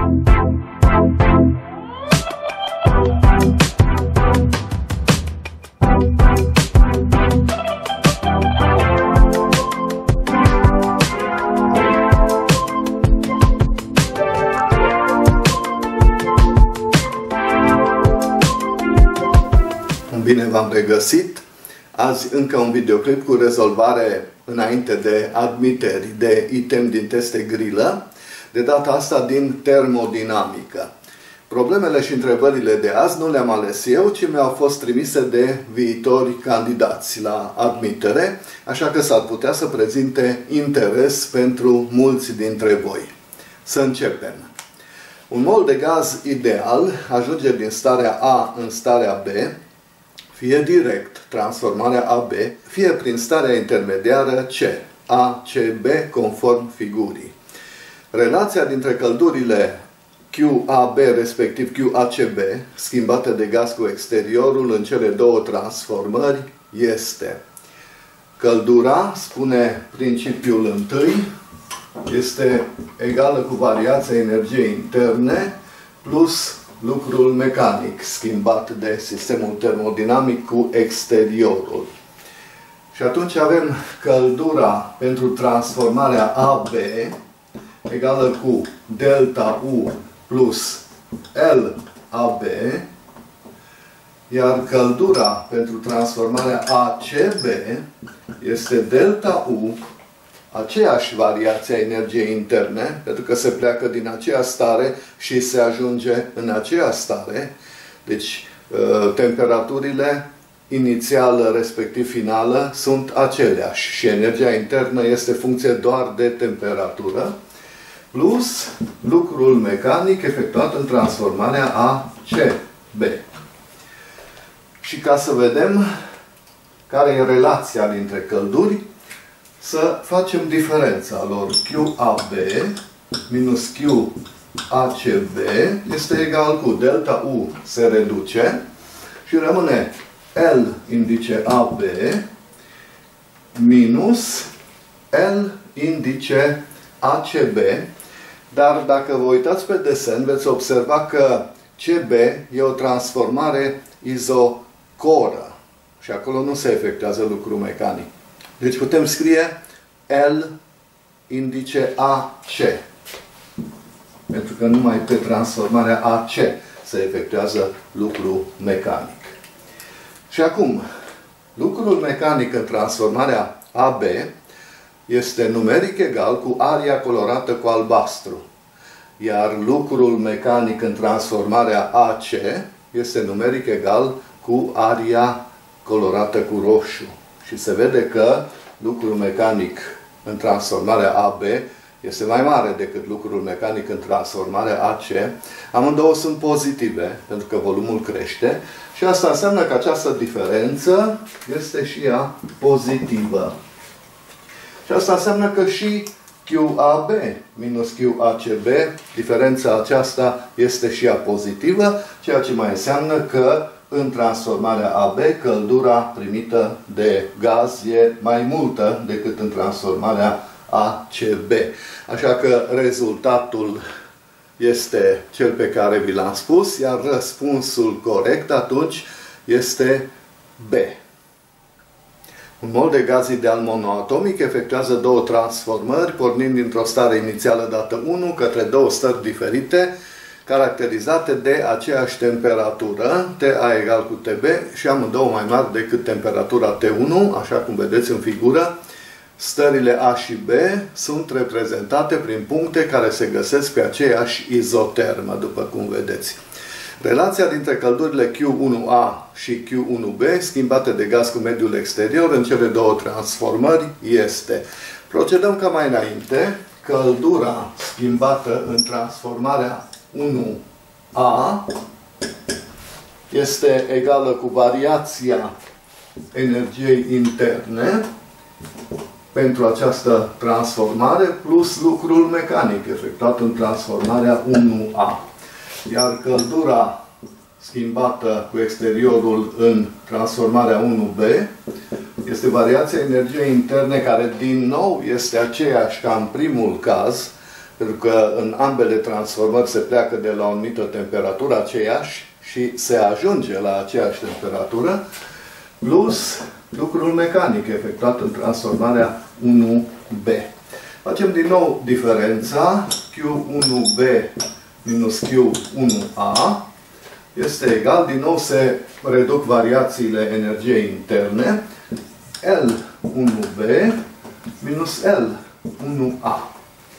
Bine v-am regăsit! Azi încă un videoclip cu rezolvare înainte de admiteri de item din teste grilă, de data asta din termodinamică. Problemele și întrebările de azi nu le-am ales eu, ci mi-au fost trimise de viitori candidați la admitere, așa că s-ar putea să prezinte interes pentru mulți dintre voi. Să începem! Un mol de gaz ideal ajunge din starea A în starea B, fie direct, transformarea AB, fie prin starea intermediară C, A, C, B, conform figurii. Relația dintre căldurile QAB, respectiv QACB, schimbate de gaz cu exteriorul în cele două transformări, este căldura, spune principiul întâi, este egală cu variația energiei interne plus lucrul mecanic schimbat de sistemul termodinamic cu exteriorul. Și atunci avem căldura pentru transformarea AB egală cu delta U plus LAB, iar căldura pentru transformarea ACB este delta U, aceeași variație a energiei interne, pentru că se pleacă din aceeași stare și se ajunge în aceeași stare. Deci, temperaturile inițială, respectiv finală, sunt aceleași și energia internă este funcție doar de temperatură, plus lucrul mecanic efectuat în transformarea ACB. Și ca să vedem care e relația dintre călduri, să facem diferența lor. QAB minus QACB este egal cu delta U se reduce și rămâne L indice AB minus L indice ACB. Dar dacă vă uitați pe desen, veți observa că CB e o transformare izocoră și acolo nu se efectuează lucru mecanic. Deci putem scrie L indice AC. Pentru că numai pe transformarea AC se efectuează lucru mecanic. Și acum, lucrul mecanic în transformarea AB este numeric egal cu aria colorată cu albastru. Iar lucrul mecanic în transformarea AC este numeric egal cu aria colorată cu roșu. Și se vede că lucrul mecanic în transformarea AB este mai mare decât lucrul mecanic în transformarea AC. Amândouă sunt pozitive, pentru că volumul crește. Și asta înseamnă că această diferență este și ea pozitivă. Și asta înseamnă că și QAB minus QACB, diferența aceasta este și ea pozitivă, ceea ce mai înseamnă că în transformarea AB, căldura primită de gaz e mai multă decât în transformarea ACB. Așa că rezultatul este cel pe care vi l-am spus, iar răspunsul corect atunci este B. Un mol de gaz ideal monoatomic efectuează două transformări, pornind dintr-o stare inițială dată 1 către două stări diferite, caracterizate de aceeași temperatură, TA egal cu TB, și amândouă mai mari decât temperatura T1, așa cum vedeți în figură. Stările A și B sunt reprezentate prin puncte care se găsesc pe aceeași izotermă, după cum vedeți. Relația dintre căldurile Q1A și Q1B, schimbate de gaz cu mediul exterior în cele două transformări, este: procedăm ca mai înainte, căldura schimbată în transformarea 1A este egală cu variația energiei interne pentru această transformare plus lucrul mecanic efectuat în transformarea 1A. Iar căldura schimbată cu exteriorul în transformarea 1B este variația energiei interne, care din nou este aceeași ca în primul caz, pentru că în ambele transformări se pleacă de la o anumită temperatură aceeași și se ajunge la aceeași temperatură, plus lucrul mecanic efectuat în transformarea 1B. Facem din nou diferența. Q1B minus Q1A este egal, din nou se reduc variațiile energiei interne, L1B minus L1A.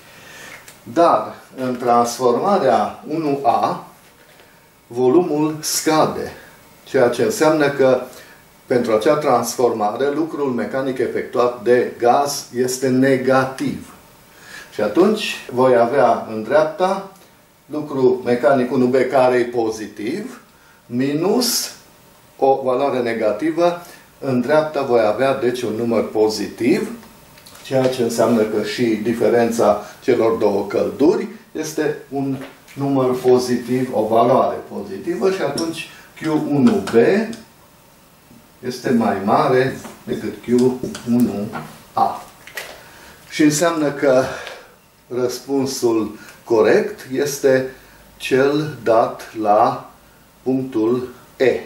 Dar în transformarea 1A, volumul scade, ceea ce înseamnă că pentru acea transformare, lucrul mecanic efectuat de gaz este negativ. Și atunci voi avea în dreapta lucru mecanic 1B care e pozitiv, minus o valoare negativă. În dreapta voi avea deci un număr pozitiv, ceea ce înseamnă că și diferența celor două călduri este un număr pozitiv, o valoare pozitivă, și atunci Q1B este mai mare decât Q1A. Și înseamnă că răspunsul corect este cel dat la punctul E.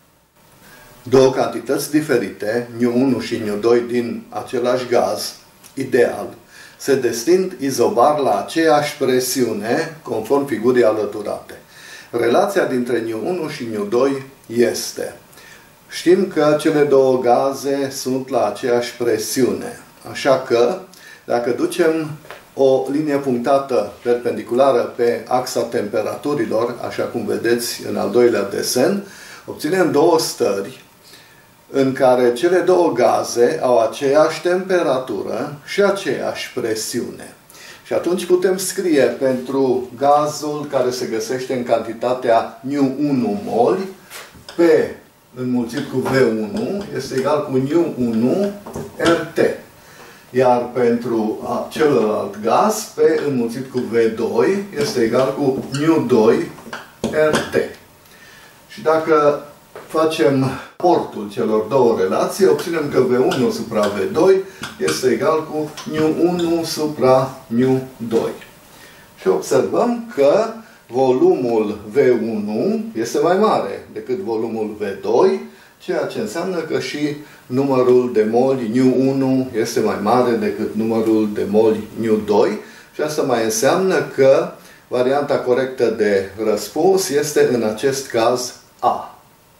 Două cantități diferite, nu1 și nu2 din același gaz, ideal, se destind izobar la aceeași presiune, conform figurii alăturate. Relația dintre nu1 și nu2 este: știm că cele două gaze sunt la aceeași presiune, așa că dacă ducem o linie punctată perpendiculară pe axa temperaturilor, așa cum vedeți în al doilea desen, obținem două stări în care cele două gaze au aceeași temperatură și aceeași presiune. Și atunci putem scrie pentru gazul care se găsește în cantitatea nu1 moli, P înmulțit cu V1 este egal cu nu1 RT. Iar pentru celălalt gaz, P înmulțit cu V2 este egal cu nu2 RT. Și dacă facem portul celor două relații, obținem că V1 supra V2 este egal cu nu1 supra nu2. Și observăm că volumul V1 este mai mare decât volumul V2, ceea ce înseamnă că și numărul de moli nu1 este mai mare decât numărul de moli nu2. Și asta mai înseamnă că varianta corectă de răspuns este în acest caz A.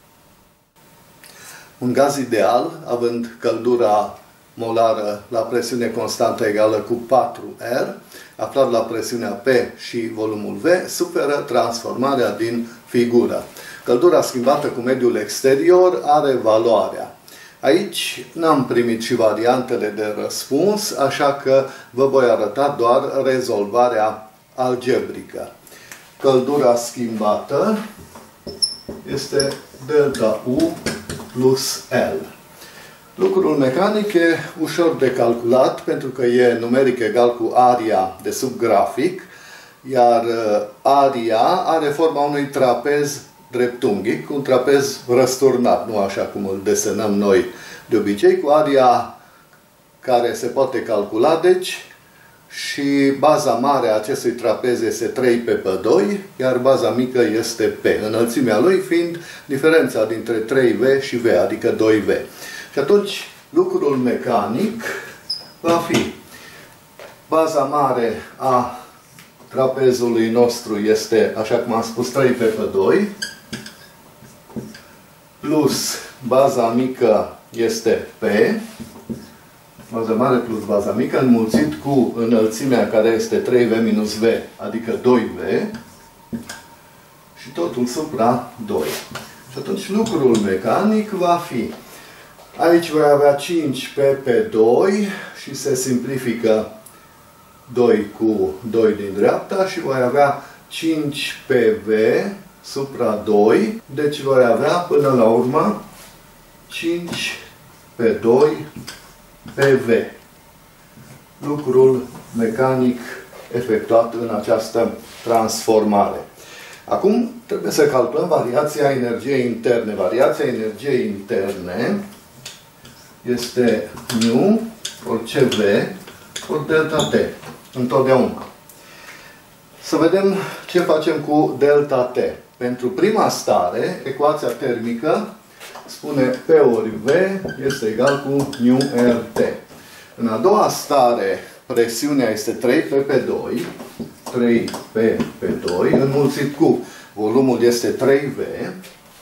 Un gaz ideal, având căldura molară la presiune constantă egală cu 4R, aflat la presiunea P și volumul V, suferă transformarea din figură. Căldura schimbată cu mediul exterior are valoarea. Aici n-am primit și variantele de răspuns, așa că vă voi arăta doar rezolvarea algebrică. Căldura schimbată este delta U plus L. Lucrul mecanic e ușor de calculat, pentru că e numeric egal cu aria de sub grafic, iar aria are forma unui trapez dreptunghic, un trapez răsturnat, nu așa cum îl desenăm noi de obicei, cu aria care se poate calcula, deci, și baza mare a acestui trapez este 3p/2, iar baza mică este p, înălțimea lui fiind diferența dintre 3v și v, adică 2v. Și atunci lucrul mecanic va fi: baza mare a trapezului nostru este, așa cum am spus, 3p/2, plus baza mică este p, baza mare plus baza mică, înmulțit cu înălțimea care este 3v minus v, adică 2v, și totul supra 2. Și atunci lucrul mecanic va fi: aici voi avea 5p pe 2 și se simplifică 2 cu 2 din dreapta și voi avea 5pv supra 2. Deci voi avea până la urmă 5 pe 2 PV. Lucrul mecanic efectuat în această transformare. Acum trebuie să calculăm variația energiei interne. Variația energiei interne este nu ori CV ori delta T. Întotdeauna. Să vedem ce facem cu delta T. Pentru prima stare, ecuația termică spune P ori V este egal cu nu RT. În a doua stare, presiunea este 3P pe 2, 3P pe 2, înmulțit cu volumul este 3V,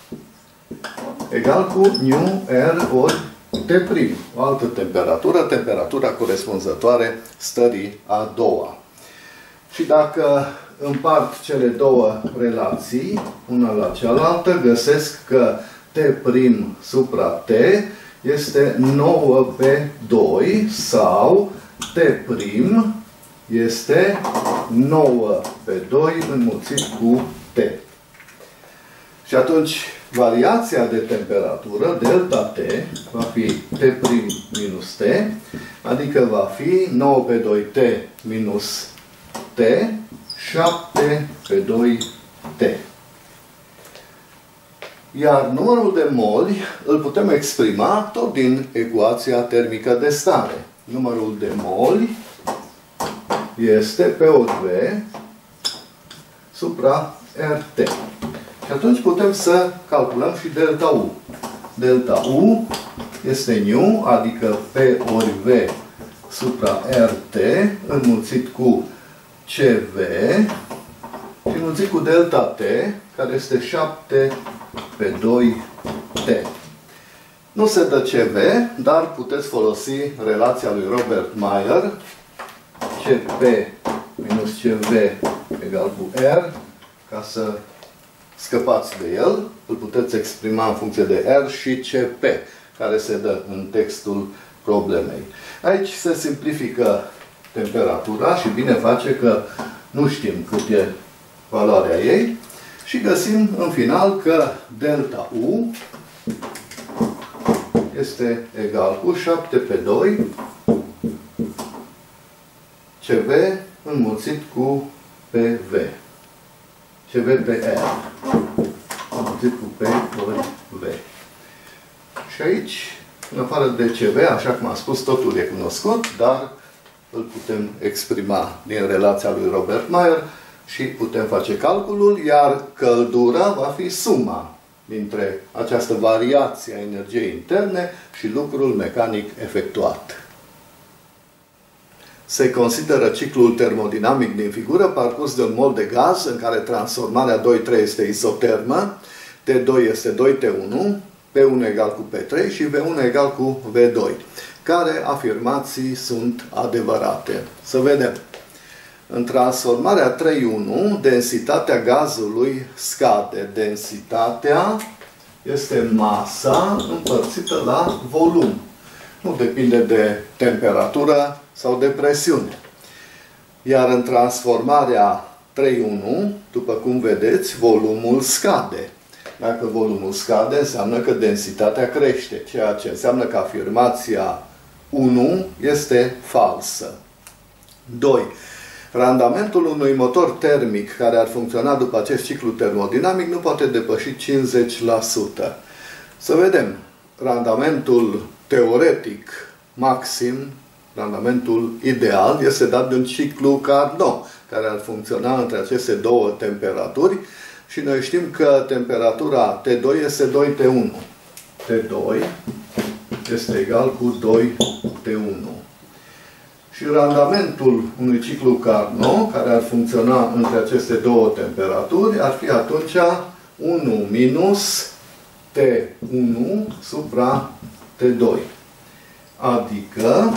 egal cu nu R ori T', o altă temperatură, temperatura corespunzătoare stării a doua. Și dacă împart cele două relații, una la cealaltă, găsesc că T' supra T este 9 pe 2 sau T' este 9 pe 2 înmulțit cu T. Și atunci variația de temperatură, delta T, va fi T' minus T, adică va fi 9 pe 2 T minus T, 7 pe 2 T. Iar numărul de moli îl putem exprima tot din ecuația termică de stare. Numărul de moli este P ori V supra RT. Și atunci putem să calculăm și delta U. Delta U este nu, adică P ori V supra RT înmulțit cu CV și înmulțit cu delta T, care este 7 pe 2 T. Nu se dă CV, dar puteți folosi relația lui Robert Mayer, CP minus CV egal cu R, ca să scăpați de el. Îl puteți exprima în funcție de R și CP, care se dă în textul problemei. Aici se simplifică temperatura și bine face că nu știm cât e valoarea ei și găsim în final că delta U este egal cu 7 pe 2 CV înmulțit cu PV. CV pe R înmulțit cu P ori V. Și aici, în afară de CV, așa cum am spus, totul e cunoscut, dar îl putem exprima din relația lui Robert Mayer și putem face calculul, iar căldura va fi suma dintre această variație a energiei interne și lucrul mecanic efectuat. Se consideră ciclul termodinamic din figură parcurs de un mol de gaz în care transformarea 2-3 este isotermă, T2 este 2T1, P1 egal cu P3 și V1 egal cu V2. Care afirmații sunt adevărate? Să vedem. În transformarea 3.1, densitatea gazului scade. Densitatea este masa împărțită la volum. Nu depinde de temperatură sau de presiune. Iar în transformarea 3.1, după cum vedeți, volumul scade. Dacă volumul scade, înseamnă că densitatea crește, ceea ce înseamnă că afirmația 1 este falsă. 2. Randamentul unui motor termic care ar funcționa după acest ciclu termodinamic nu poate depăși 50%. Să vedem. Randamentul teoretic maxim, randamentul ideal, este dat de un ciclu Carnot, care ar funcționa între aceste două temperaturi și noi știm că temperatura T2 este 2T1. T2 este egal cu 2T1. Și randamentul unui ciclu Carnot, care ar funcționa între aceste două temperaturi, ar fi atunci 1 minus T1 supra T2. Adică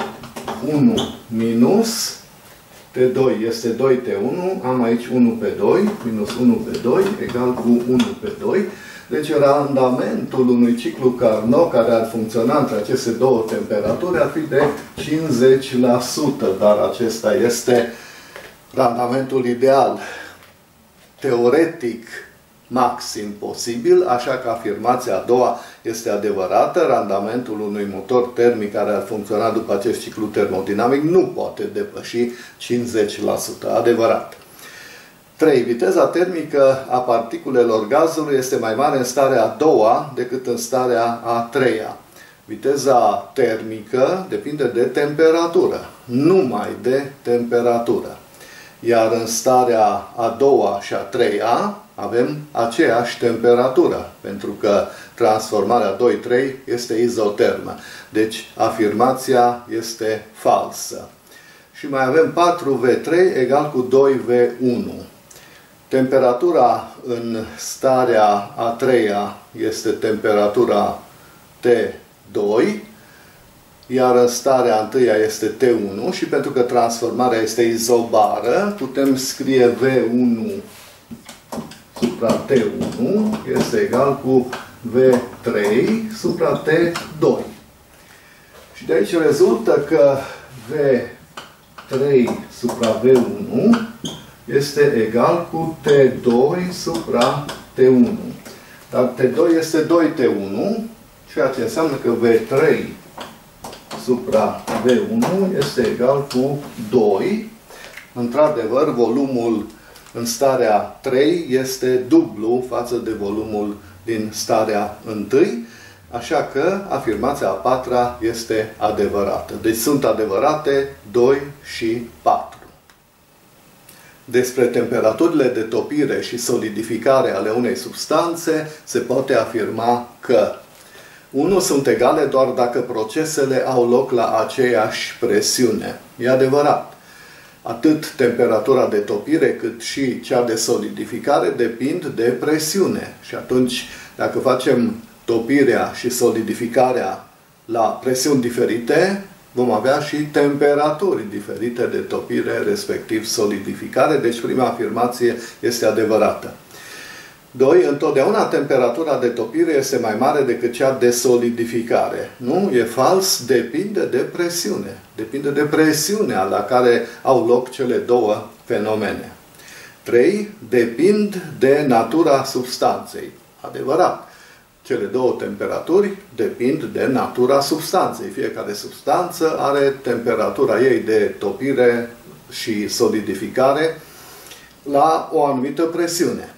1 minus T2 este 2T1, am aici 1 pe 2, minus 1 pe 2, egal cu 1 pe 2. Deci randamentul unui ciclu Carnot care ar funcționa între aceste două temperaturi ar fi de 50%, dar acesta este randamentul ideal, teoretic maxim posibil, așa că afirmația a doua este adevărată. Randamentul unui motor termic care ar funcționa după acest ciclu termodinamic nu poate depăși 50%. Adevărat. 3. Viteza termică a particulelor gazului este mai mare în starea a doua decât în starea a treia. Viteza termică depinde de temperatură, numai de temperatură. iar în starea a doua și a treia avem aceeași temperatură, pentru că transformarea 2-3 este izotermă. Deci afirmația este falsă. Și mai avem 4V3 egal cu 2V1. Temperatura în starea a treia este temperatura T2, iar în starea a întâia este T1 și pentru că transformarea este izobară, putem scrie V1 supra T1 este egal cu V3 supra T2. Și de aici rezultă că V3 supra V1 este egal cu T2 supra T1. Dar T2 este 2T1, ceea ce înseamnă că V3 supra V1 este egal cu 2. Într-adevăr, volumul în starea 3 este dublu față de volumul din starea 1, așa că afirmația a patra este adevărată. Deci sunt adevărate 2 și 4. Despre temperaturile de topire și solidificare ale unei substanțe se poate afirma că 1 sunt egale doar dacă procesele au loc la aceeași presiune. E adevărat. Atât temperatura de topire cât și cea de solidificare depind de presiune. Și atunci, dacă facem topirea și solidificarea la presiuni diferite, vom avea și temperaturi diferite de topire, respectiv solidificare. Deci prima afirmație este adevărată. 2. Întotdeauna temperatura de topire este mai mare decât cea de solidificare. Nu? E fals. Depinde de presiune. Depinde de presiunea la care au loc cele două fenomene. 3. Depind de natura substanței. Adevărat. Cele două temperaturi depind de natura substanței. Fiecare substanță are temperatura ei de topire și solidificare la o anumită presiune.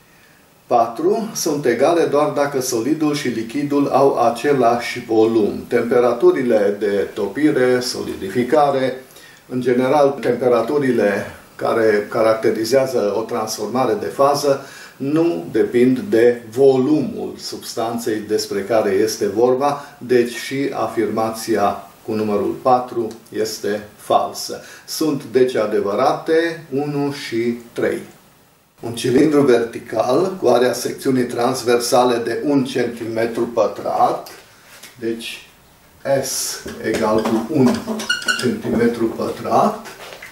4. Sunt egale doar dacă solidul și lichidul au același volum. Temperaturile de topire, solidificare, în general temperaturile care caracterizează o transformare de fază, nu depind de volumul substanței despre care este vorba, deci și afirmația cu numărul 4 este falsă. Sunt deci adevărate 1 și 3. Un cilindru vertical cu area secțiunii transversale de 1 cm pătrat, deci S egal cu 1 cm pătrat,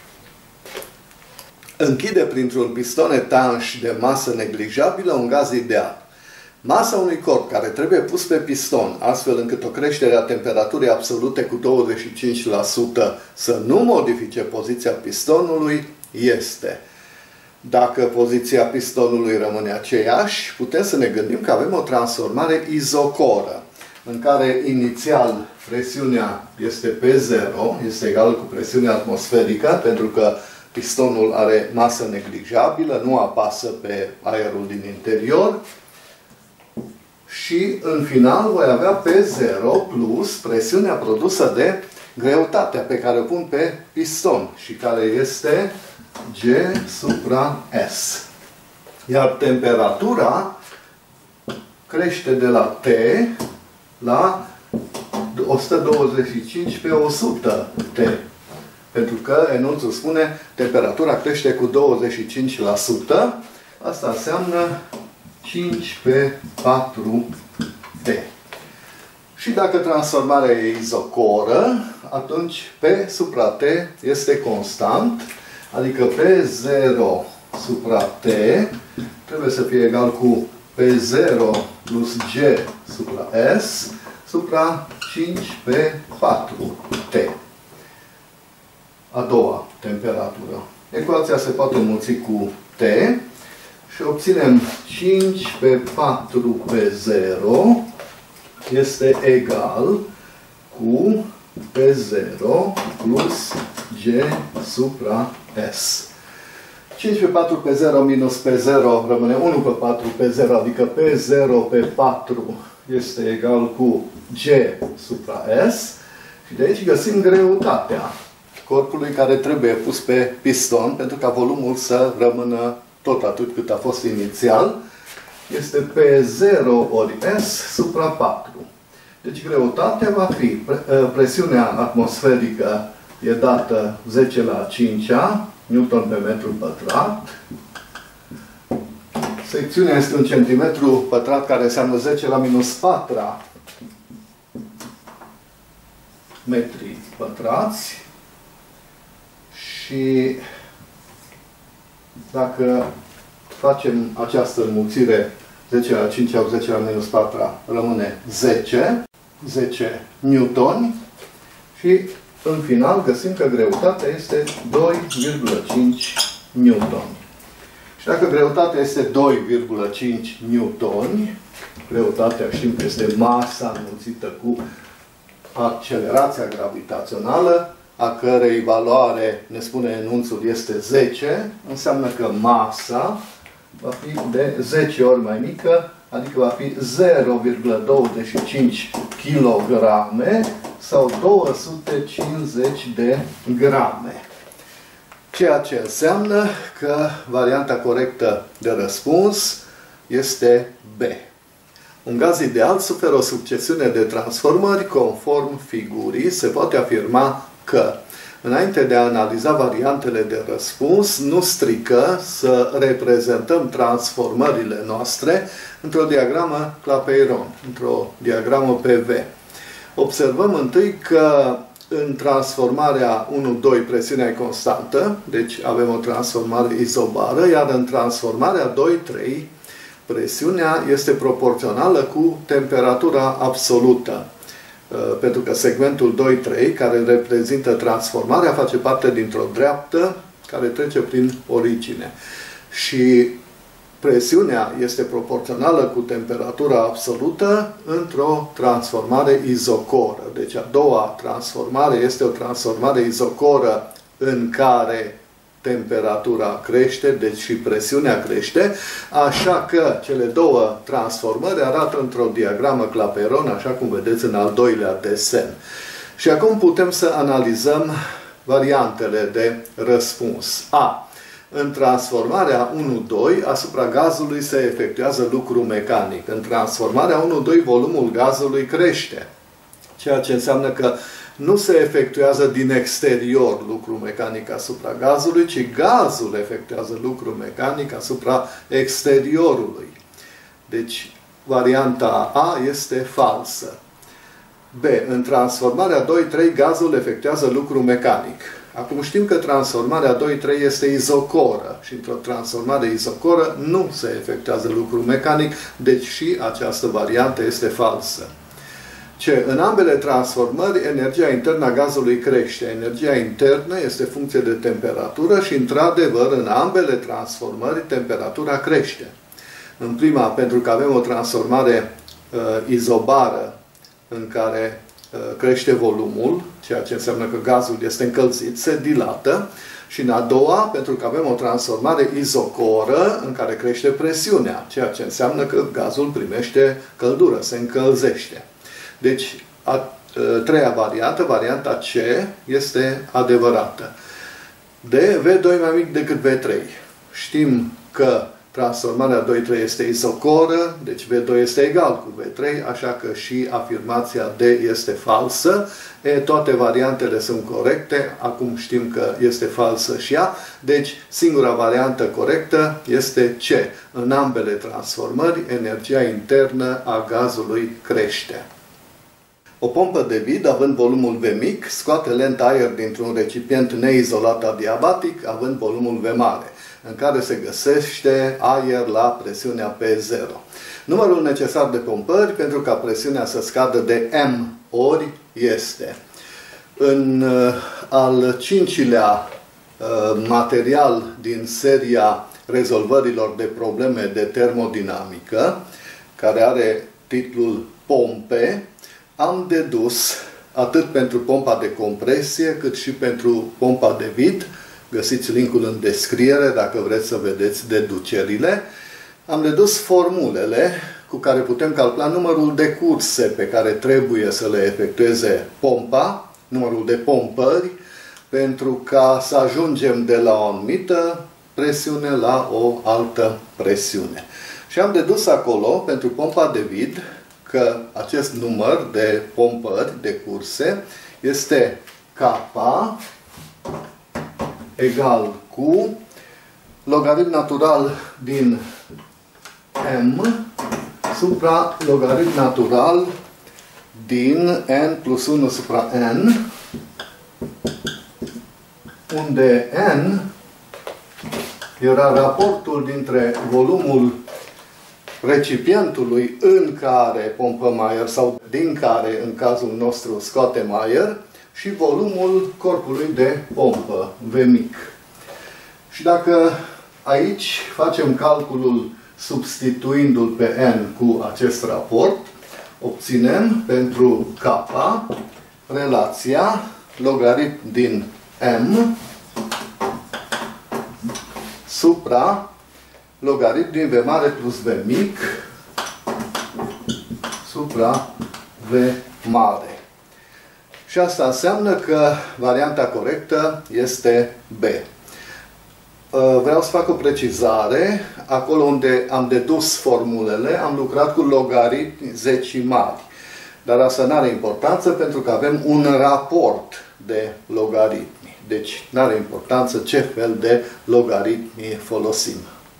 închide printr-un piston etanș de masă neglijabilă un gaz ideal. Masa unui corp care trebuie pus pe piston, astfel încât o creștere a temperaturii absolute cu 25% să nu modifice poziția pistonului, este: dacă poziția pistonului rămâne aceeași, putem să ne gândim că avem o transformare izocoră, în care inițial presiunea este P0, este egală cu presiunea atmosferică, pentru că pistonul are masă neglijabilă, nu apasă pe aerul din interior. Și în final voi avea P0 plus presiunea produsă de greutatea pe care o pun pe piston și care este G supra S. Iar temperatura crește de la T la 125 pe 100 T. Pentru că enunțul spune temperatura crește cu 25%. Asta înseamnă 5 pe 4 T. Și dacă transformarea e izocoră, atunci P supra T este constant, adică P0 supra T trebuie să fie egal cu P0 plus G supra S supra 5 pe 4 T. A doua temperatură. Ecuația se poate înmulți cu T și obținem 5 pe 4 pe 0 este egal cu P0 plus G supra S. 5 pe 4 pe 0 minus pe 0 rămâne 1 pe 4 pe 0, adică pe 0 pe 4 este egal cu G supra S. Și de aici găsim greutatea. corpului care trebuie pus pe piston pentru ca volumul să rămână tot atât cât a fost inițial. Este P0 ori S supra 4. Deci greutatea va fi, presiunea atmosferică e dată 10 la 5-a, Newton pe metru pătrat. Secțiunea este un centimetru pătrat care înseamnă 10 la minus 4 metri pătrați. Și dacă facem această înmulțire 10 la 5 ori 10 la minus 4 rămâne 10 newtoni și în final găsim că greutatea este 2,5 newtoni. Și dacă greutatea este 2,5 newtoni, greutatea știm că este masa înmulțită cu accelerația gravitațională, a cărei valoare, ne spune enunțul, este 10, înseamnă că masa va fi de 10 ori mai mică, adică va fi 0,25 kg sau 250 de grame. Ceea ce înseamnă că varianta corectă de răspuns este B. Un gaz ideal suferă o succesiune de transformări conform figurii. Se poate afirma că, înainte de a analiza variantele de răspuns, nu strică să reprezentăm transformările noastre într-o diagramă Clapeyron, într-o diagramă PV. Observăm întâi că în transformarea 1-2 presiunea e constantă, deci avem o transformare izobară, iar în transformarea 2-3 presiunea este proporțională cu temperatura absolută. Pentru că segmentul 2-3, care reprezintă transformarea, face parte dintr-o dreaptă care trece prin origine. Și presiunea este proporțională cu temperatura absolută într-o transformare izocoră. Deci a doua transformare este o transformare izocoră în care temperatura crește, deci și presiunea crește, așa că cele două transformări arată într-o diagramă Clapeyron, așa cum vedeți în al doilea desen. Și acum putem să analizăm variantele de răspuns. A. În transformarea 1-2, asupra gazului se efectuează lucru mecanic. În transformarea 1-2, volumul gazului crește, ceea ce înseamnă că nu se efectuează din exterior lucru mecanic asupra gazului, ci gazul efectuează lucru mecanic asupra exteriorului. Deci, varianta A este falsă. B. În transformarea 2-3, gazul efectuează lucru mecanic. Acum știm că transformarea 2-3 este izocoră și într-o transformare izocoră nu se efectuează lucru mecanic, deci și această variantă este falsă. Ce? În ambele transformări, energia internă a gazului crește. Energia internă este funcție de temperatură și, într-adevăr, în ambele transformări, temperatura crește. În prima, pentru că avem o transformare izobară în care crește volumul, ceea ce înseamnă că gazul este încălzit, se dilată. Și în a doua, pentru că avem o transformare izocoră în care crește presiunea, ceea ce înseamnă că gazul primește căldură, se încălzește. Deci, a treia variantă, varianta C, este adevărată. D, V2 mai mic decât V3. Știm că transformarea 2-3 este izocoră, deci V2 este egal cu V3, așa că și afirmația D este falsă. Toate variantele sunt corecte, acum știm că este falsă și ea, deci singura variantă corectă este C. În ambele transformări, energia internă a gazului crește. O pompă de vid, având volumul V mic, scoate lent aer dintr-un recipient neizolat adiabatic, având volumul V mare, în care se găsește aer la presiunea P0. Numărul necesar de pompări pentru ca presiunea să scadă de M ori este: în al cincilea material din seria rezolvărilor de probleme de termodinamică, care are titlul Pompe, am dedus atât pentru pompa de compresie, cât și pentru pompa de vid. Găsiți linkul în descriere dacă vreți să vedeți deducerile. Am dedus formulele cu care putem calcula numărul de curse pe care trebuie să le efectueze pompa, numărul de pompări, pentru ca să ajungem de la o anumită presiune la o altă presiune. Și am dedus acolo, pentru pompa de vid, că acest număr de pompări, de curse, este K egal cu logaritm natural din M supra logaritm natural din N plus 1 supra N, unde N era raportul dintre volumul recipientului în care pompăm aer sau din care, în cazul nostru, scoatem aer și volumul corpului de pompă, V mic. Și dacă aici facem calculul substituindu-l pe N cu acest raport, obținem pentru K relația logaritm din M supra logaritm din V mare plus V mic supra V mare. Și asta înseamnă că varianta corectă este B. Vreau să fac o precizare. Acolo unde am dedus formulele, am lucrat cu logaritmi zecimali. Dar asta nu are importanță pentru că avem un raport de logaritmi. Deci nu are importanță ce fel de logaritmi folosim.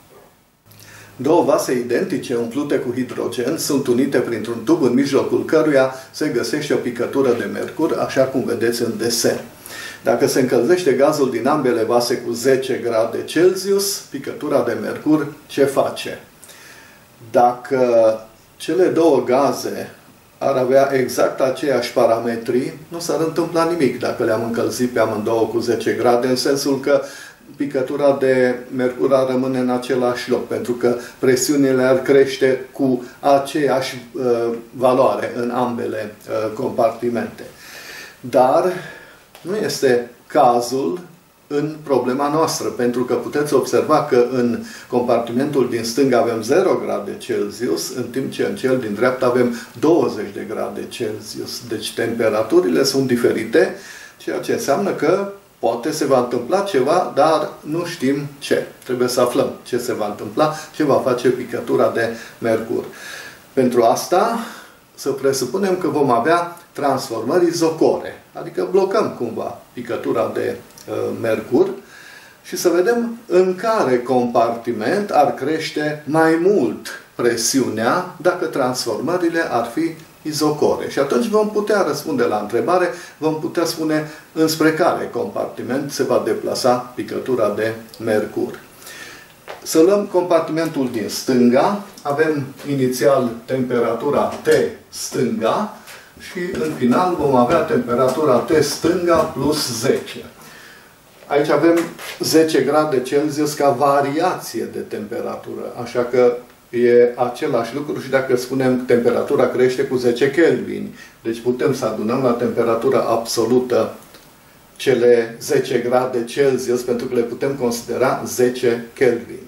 Două vase identice umplute cu hidrogen sunt unite printr-un tub în mijlocul căruia se găsește o picătură de mercur, așa cum vedeți în desen. Dacă se încălzește gazul din ambele vase cu 10 grade Celsius, picătura de mercur ce face? Dacă cele două gaze ar avea exact aceiași parametri, nu s-ar întâmpla nimic dacă le-am încălzit pe amândouă cu 10 grade, în sensul că picătura de mercur ar rămâne în același loc, pentru că presiunile ar crește cu aceeași valoare în ambele compartimente. Dar nu este cazul în problema noastră, pentru că puteți observa că în compartimentul din stânga avem 0 grade Celsius, în timp ce în cel din dreapta avem 20 de grade Celsius. Deci temperaturile sunt diferite, ceea ce înseamnă că poate se va întâmpla ceva, dar nu știm ce. Trebuie să aflăm ce se va întâmpla, ce va face picătura de mercur. Pentru asta, să presupunem că vom avea transformări izocore, adică blocăm cumva picătura de mercur și să vedem în care compartiment ar crește mai mult presiunea dacă transformările ar fi izocore. Și atunci vom putea răspunde la întrebare, vom putea spune înspre care compartiment se va deplasa picătura de mercur. Să luăm compartimentul din stânga, avem inițial temperatura T stânga și în final vom avea temperatura T stânga plus 10. Aici avem 10 grade Celsius ca variație de temperatură, așa că e același lucru și dacă spunem temperatura crește cu 10 Kelvin. Deci putem să adunăm la temperatură absolută cele 10 grade Celsius pentru că le putem considera 10 Kelvin.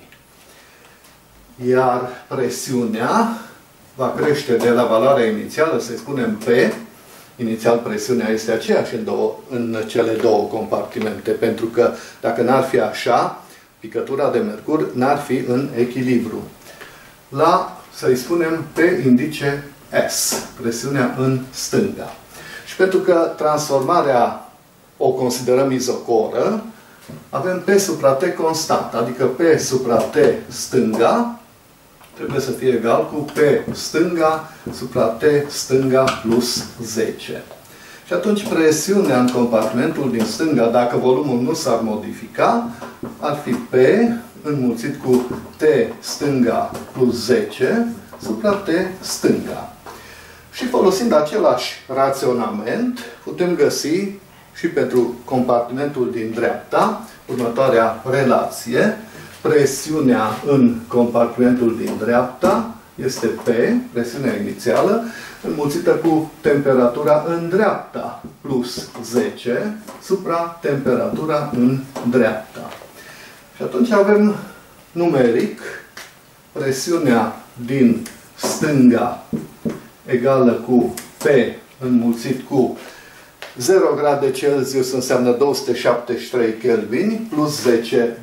Iar presiunea va crește de la valoarea inițială, să spunem P. Inițial presiunea este aceeași în cele două compartimente, pentru că dacă n-ar fi așa, picătura de mercur n-ar fi în echilibru. La, să-i spunem, P indice S, presiunea în stânga. Și pentru că transformarea o considerăm izocoră, avem P supra T constant, adică P supra T stânga trebuie să fie egal cu P stânga supra T stânga plus 10. Și atunci presiunea în compartimentul din stânga, dacă volumul nu s-ar modifica, ar fi P înmulțit cu T stânga plus 10 supra T stânga. Și folosind același raționament, putem găsi și pentru compartimentul din dreapta următoarea relație. Presiunea în compartimentul din dreapta este P, presiunea inițială, înmulțită cu temperatura în dreapta plus 10 supra temperatura în dreapta. Și atunci avem numeric presiunea din stânga egală cu P înmulțit cu 0 grade Celsius înseamnă 273 Kelvin, plus 10,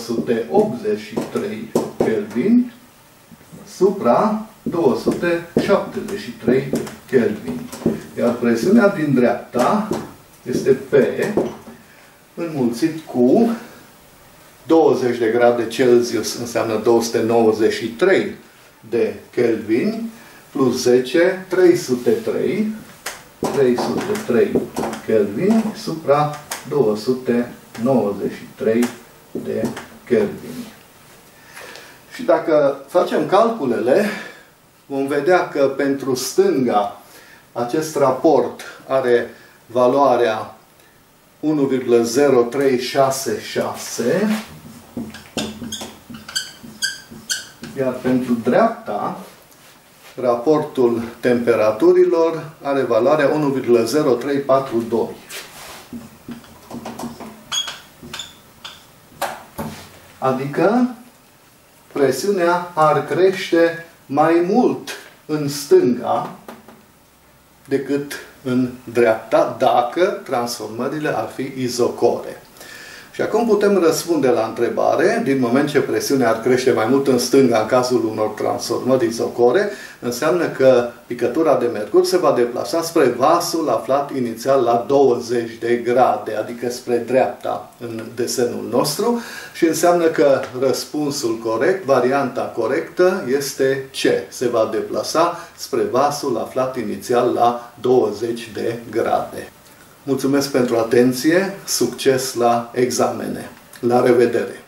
283 Kelvin, supra 273 Kelvin. Iar presiunea din dreapta este P înmulțit cu 20 de grade Celsius înseamnă 293 de Kelvin, plus 10, 303 Kelvin supra 293 de Kelvin. Și dacă facem calculele, vom vedea că pentru stânga acest raport are valoarea 1,0366, iar pentru dreapta raportul temperaturilor are valoarea 1,0342. Adică presiunea ar crește mai mult în stânga decât în dreapta, dacă transformările ar fi izocore. Și acum putem răspunde la întrebare, din moment ce presiunea ar crește mai mult în stânga în cazul unor transformări izocore, înseamnă că picătura de mercur se va deplasa spre vasul aflat inițial la 20 de grade, adică spre dreapta în desenul nostru, și înseamnă că răspunsul corect, varianta corectă, este C. Se va deplasa spre vasul aflat inițial la 20 de grade. Mulțumesc pentru atenție, succes la examene! La revedere!